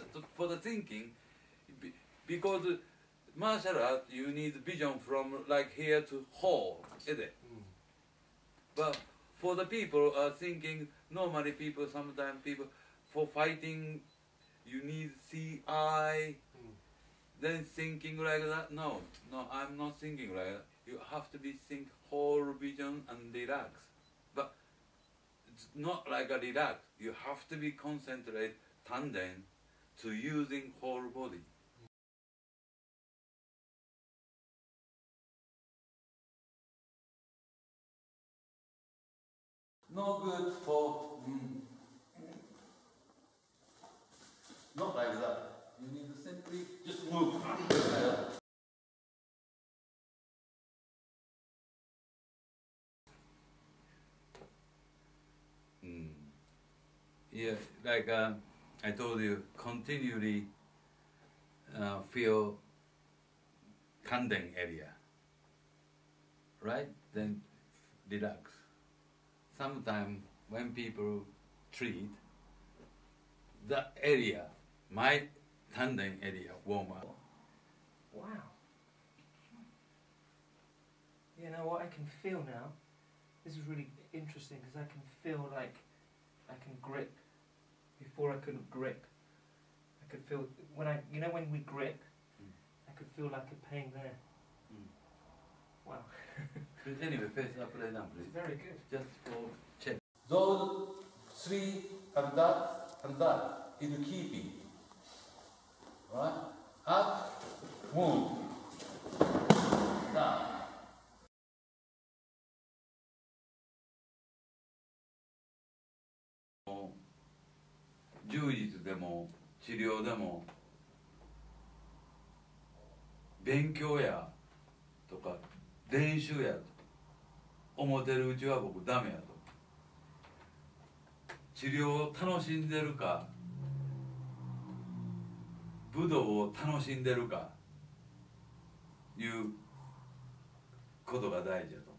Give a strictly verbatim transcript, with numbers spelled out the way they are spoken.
So for the thinking, because martial art, you need vision from like here to whole, is it? Mm. But for the people are thinking, normally people, sometimes people, for fighting, you need see eye, mm. then thinking like that. No, no, I'm not thinking like that. You have to be think whole vision and relax. But it's not like a relax. You have to be concentrate, tanden, to using whole body. No good for, mm, not like that. You need to simply just move. mm. Yeah, like uh, I told you, continually uh, feel tanden area, right? Then relax. Sometimes when people treat, the area, my tanden area, warm up. Wow. You know what, I can feel now, this is really interesting because I can feel like I can grip before I couldn't grip. I could feel, when I, you know when we grip, mm. I could feel like a pain there. Mm. Wow. Anyway, face up, play down, please. Very good. Just for check. Those three and that and that in keeping. Right? Up, move, down.柔術でも治療でも勉強やとか練習やと思ってるうちは僕ダメやと。治療を楽しんでるか武道を楽しんでるかいうことが大事だと。